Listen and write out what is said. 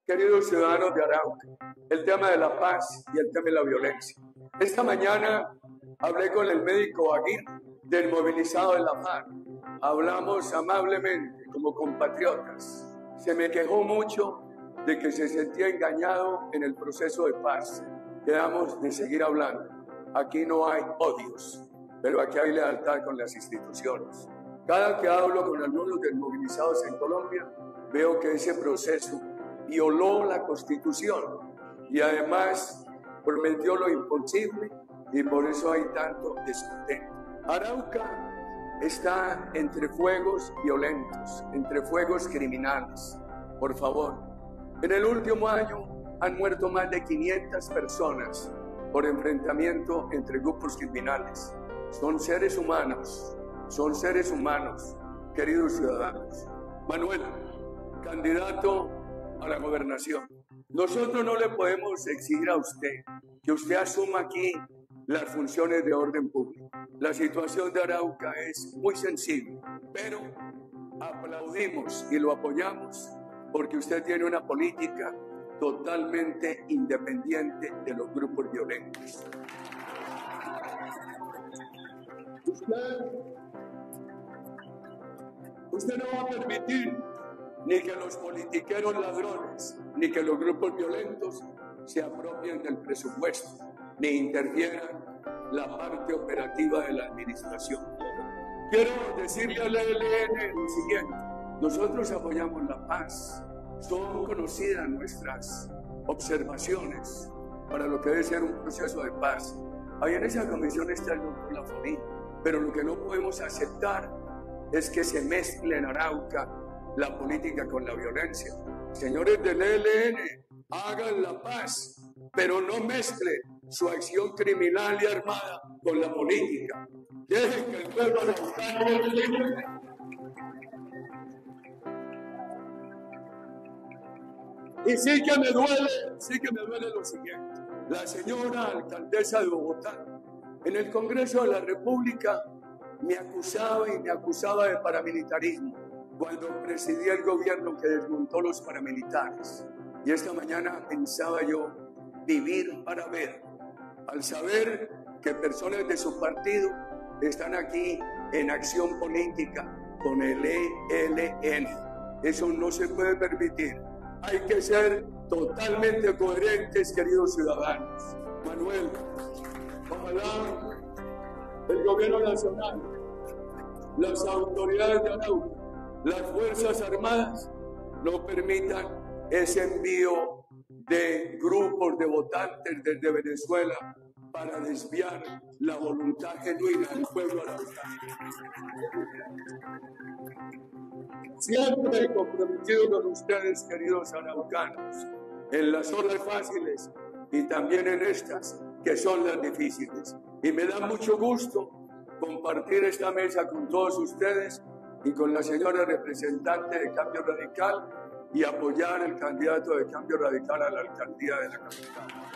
Queridos ciudadanos de Arauca, el tema de la paz y el tema de la violencia. Esta mañana hablé con el médico Aguirre del movilizado de la FARC. Hablamos amablemente como compatriotas. Se me quejó mucho de que se sentía engañado en el proceso de paz. Quedamos de seguir hablando. Aquí no hay odios, pero aquí hay lealtad con las instituciones. Cada que hablo con algunos desmovilizados en Colombia, veo que ese proceso violó la Constitución y además prometió lo imposible y por eso hay tanto descontento. Arauca está entre fuegos violentos, entre fuegos criminales. Por favor, en el último año han muerto más de 500 personas por enfrentamiento entre grupos criminales. Son seres humanos, queridos ciudadanos. Manuel, candidato a la gobernación. Nosotros no le podemos exigir a usted que usted asuma aquí las funciones de orden público. La situación de Arauca es muy sensible, pero aplaudimos y lo apoyamos porque usted tiene una política totalmente independiente de los grupos violentos. Usted no va a permitir ni que los politiqueros ladrones, ni que los grupos violentos se apropien del presupuesto, ni interfieran la parte operativa de la administración. Quiero decirle al ELN lo siguiente: nosotros apoyamos la paz. Son conocidas nuestras observaciones para lo que debe ser un proceso de paz. Ahí en esa comisión está el doctor Laforí, pero lo que no podemos aceptar es que se mezcle en Arauca la política con la violencia. Señores del ELN, hagan la paz, pero no mezclen su acción criminal y armada con la política. Dejen que el pueblo araucano. Y sí que me duele lo siguiente. La señora alcaldesa de Bogotá, en el Congreso de la República, me acusaba de paramilitarismo cuando presidía el gobierno que desmontó los paramilitares. Y esta mañana pensaba yo vivir para ver, al saber que personas de su partido están aquí en acción política con el ELN. Eso no se puede permitir. Hay que ser totalmente coherentes, queridos ciudadanos. Manuel, ojalá el gobierno nacional, las autoridades de Arauca, las Fuerzas Armadas no permitan ese envío de grupos de votantes desde Venezuela para desviar la voluntad genuina del pueblo araucano. Siempre comprometido con ustedes, queridos araucanos, en las horas fáciles y también en estas que son las difíciles. Y me da mucho gusto compartir esta mesa con todos ustedes y con la señora representante de Cambio Radical y apoyar el candidato de Cambio Radical a la alcaldía de la capital.